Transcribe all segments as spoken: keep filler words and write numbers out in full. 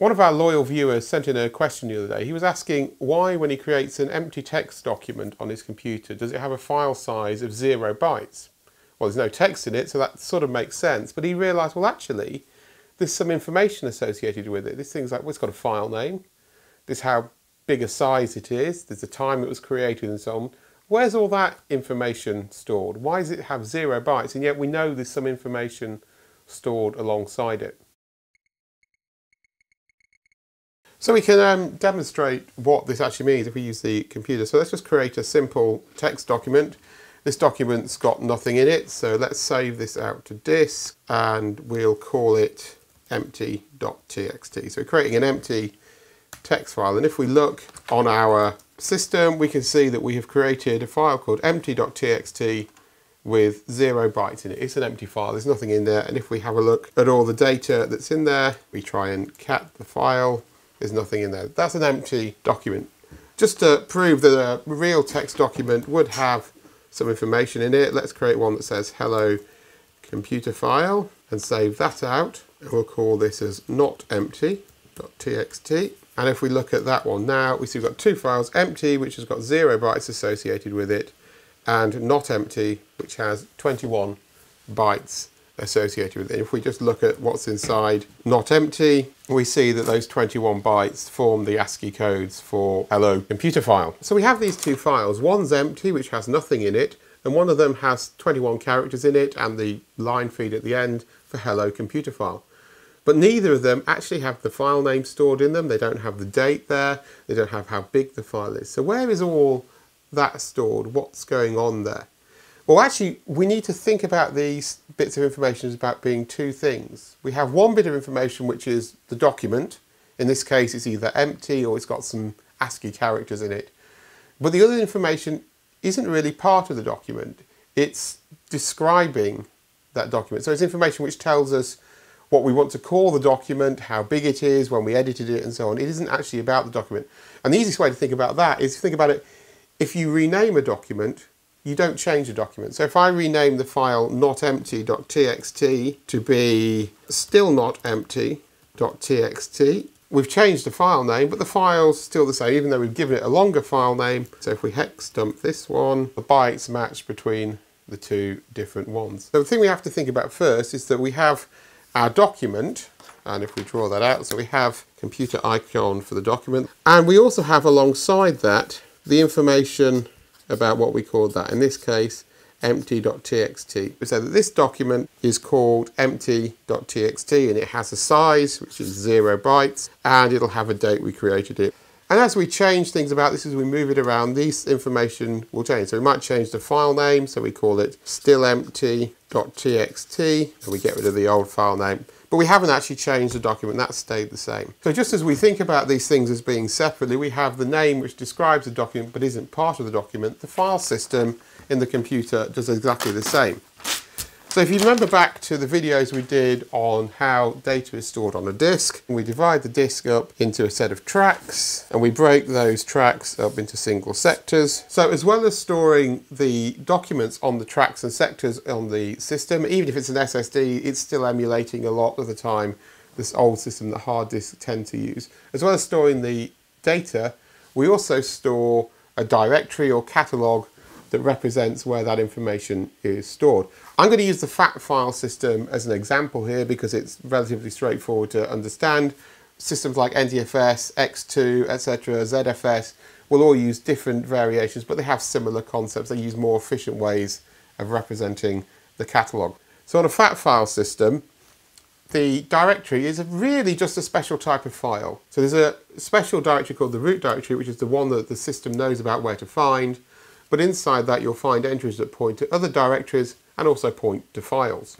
One of our loyal viewers sent in a question the other day. He was asking why, when he creates an empty text document on his computer, does it have a file size of zero bytes? Well, there's no text in it, so that sort of makes sense. But he realised, well, actually, there's some information associated with it. This thing's like, well, it's got a file name. This is how big a size it is. There's the time it was created and so on. Where's all that information stored? Why does it have zero bytes? And yet we know there's some information stored alongside it. So we can um, demonstrate what this actually means if we use the computer. So let's just create a simple text document. This document's got nothing in it, so let's save this out to disk and we'll call it empty dot t x t. So we're creating an empty text file, and if we look on our system we can see that we have created a file called empty dot t x t with zero bytes in it. It's an empty file, there's nothing in there, and if we have a look at all the data that's in there, we try and cat the file, there's nothing in there. That's an empty document. Just to prove that a real text document would have some information in it, let's create one that says hello computer file and save that out. And we'll call this as not empty dot t x t. And if we look at that one now, we see we've got two files, empty, which has got zero bytes associated with it, and not empty, which has twenty-one bytes associated with it. If we just look at what's inside not empty, we see that those twenty-one bytes form the ASCII codes for hello computer file. So we have these two files. One's empty, which has nothing in it, and one of them has twenty-one characters in it and the line feed at the end for hello computer file. But neither of them actually have the file name stored in them. They don't have the date there. They don't have how big the file is. So where is all that stored? What's going on there? Well, actually, we need to think about these bits of information as about being two things. We have one bit of information which is the document. In this case, it's either empty or it's got some ASCII characters in it. But the other information isn't really part of the document. It's describing that document. So it's information which tells us what we want to call the document, how big it is, when we edited it, and so on. It isn't actually about the document. And the easiest way to think about that is to think about it, if you rename a document, you don't change a document. So if I rename the file not empty dot t x t to be still not empty dot t x t, we've changed the file name, but the file's still the same, even though we've given it a longer file name. So if we hex dump this one, the bytes match between the two different ones. So the thing we have to think about first is that we have our document, and if we draw that out, so we have computer icon for the document, and we also have alongside that the information about what we called that, in this case empty dot t x t. So that this document is called empty dot t x t and it has a size which is zero bytes and it'll have a date we created it. And as we change things about this, as we move it around, this information will change. So we might change the file name, so we call it still empty dot t x t and we get rid of the old file name. But we haven't actually changed the document, that stayed the same. So just as we think about these things as being separately, we have the name which describes the document but isn't part of the document. The file system in the computer does exactly the same. So if you remember back to the videos we did on how data is stored on a disk, we divide the disk up into a set of tracks and we break those tracks up into single sectors. So as well as storing the documents on the tracks and sectors on the system, even if it's an S S D, it's still emulating a lot of the time this old system that hard disks tend to use. As well as storing the data, we also store a directory or catalogue that represents where that information is stored. I'm going to use the FAT file system as an example here because it's relatively straightforward to understand. Systems like N T F S, X two, et cetera, Z F S will all use different variations, but they have similar concepts. They use more efficient ways of representing the catalogue. So on a FAT file system, the directory is really just a special type of file. So there's a special directory called the root directory, which is the one that the system knows about where to find. But inside that you'll find entries that point to other directories and also point to files.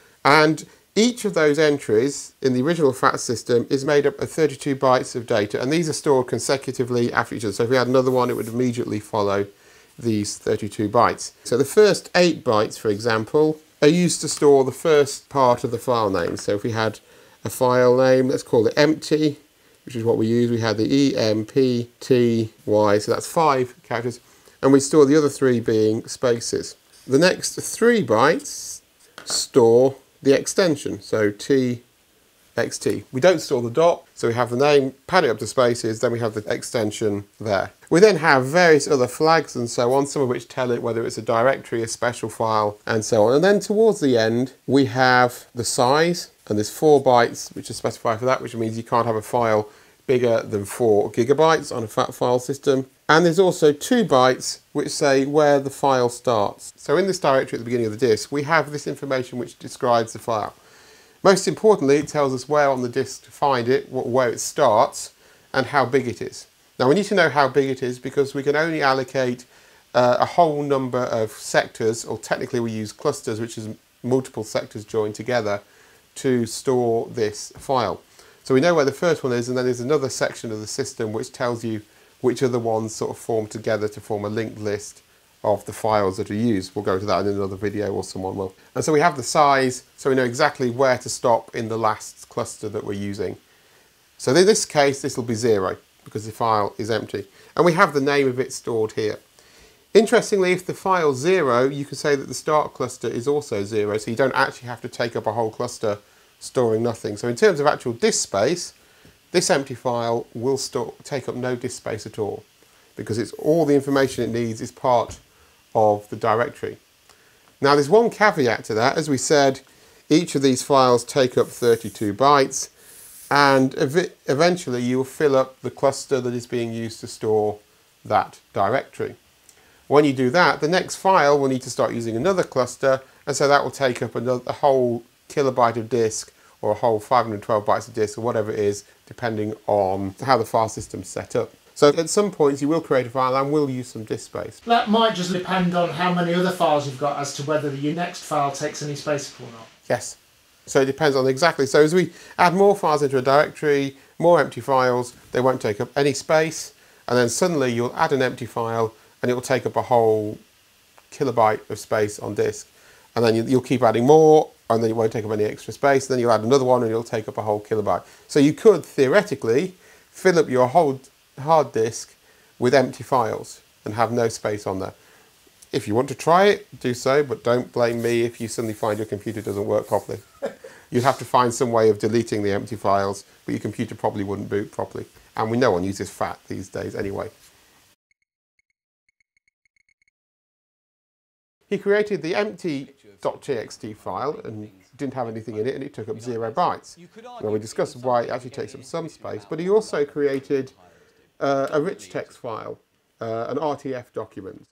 And each of those entries in the original FAT system is made up of thirty-two bytes of data, and these are stored consecutively after each other. So if we had another one, it would immediately follow these thirty-two bytes. So the first eight bytes, for example, are used to store the first part of the file name. So if we had a file name, let's call it empty, which is what we use. We had the E M P T Y, so that's five characters. And we store the other three being spaces. The next three bytes store the extension, so T .xt. We don't store the dot, so we have the name, pad it up to spaces, then we have the extension there. We then have various other flags and so on, some of which tell it whether it's a directory, a special file, and so on. And then towards the end, we have the size, and there's four bytes, which is specified for that, which means you can't have a file bigger than four gigabytes on a fat file system. And there's also two bytes which say where the file starts. So in this directory at the beginning of the disk, we have this information which describes the file. Most importantly, it tells us where on the disk to find it, where it starts, and how big it is. Now we need to know how big it is because we can only allocate uh, a whole number of sectors, or technically we use clusters, which is multiple sectors joined together to store this file. So we know where the first one is, and then there's another section of the system which tells you which other ones sort of form together to form a linked list of the files that are used. We'll go into that in another video, or someone will. And so we have the size, so we know exactly where to stop in the last cluster that we're using. So in this case, this will be zero, because the file is empty. And we have the name of it stored here. Interestingly, if the file's zero, you can say that the start cluster is also zero, so you don't actually have to take up a whole cluster storing nothing. So in terms of actual disk space, this empty file will store, take up no disk space at all, because it's all the information it needs is part of the directory. Now there's one caveat to that. As we said, each of these files take up thirty-two bytes, and ev eventually you will fill up the cluster that is being used to store that directory. When you do that, the next file will need to start using another cluster, and so that will take up another, a whole kilobyte of disk, or a whole five hundred twelve bytes of disk, or whatever it is, depending on how the file system's set up. So at some points you will create a file and will use some disk space. That might just depend on how many other files you've got as to whether your next file takes any space up or not. Yes. So it depends on exactly. So as we add more files into a directory, more empty files, they won't take up any space, and then suddenly you'll add an empty file and it will take up a whole kilobyte of space on disk. And then you'll keep adding more, and then it won't take up any extra space. Then you'll add another one and it'll take up a whole kilobyte. So you could theoretically fill up your whole hard disk with empty files and have no space on there. If you want to try it, do so, but don't blame me if you suddenly find your computer doesn't work properly. You'd have to find some way of deleting the empty files, but your computer probably wouldn't boot properly. And we no one uses FAT these days anyway. He created the empty .txt file and didn't have anything in it, and it took up zero bytes. Well, we discussed why it actually takes up some space, but he also created uh, a rich text file, uh, an R T F document.